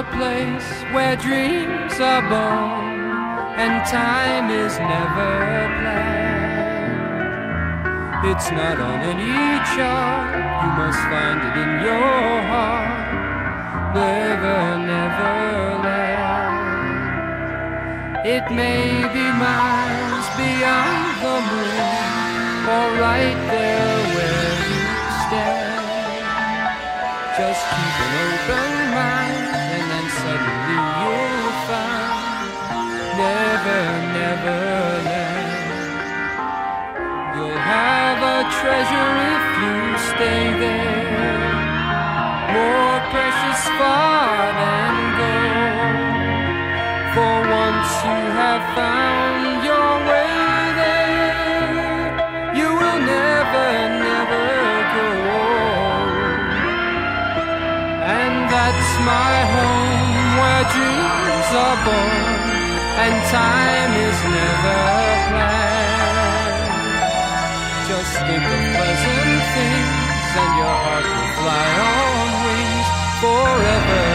a place where dreams are born and time is never planned. It's not on any chart, you must find it in your heart. Never, never land. It may be miles beyond the moon, or right there where you stand. Just keep an open mind, and then suddenly you'll find never, never land. You'll have a treasure if you stay there, more precious far than gold. For once you have found your way there, you will never, never grow old. And that's my home, where dreams are born and time is never planned. Just think of pleasant things and your heart will fly on wings forever.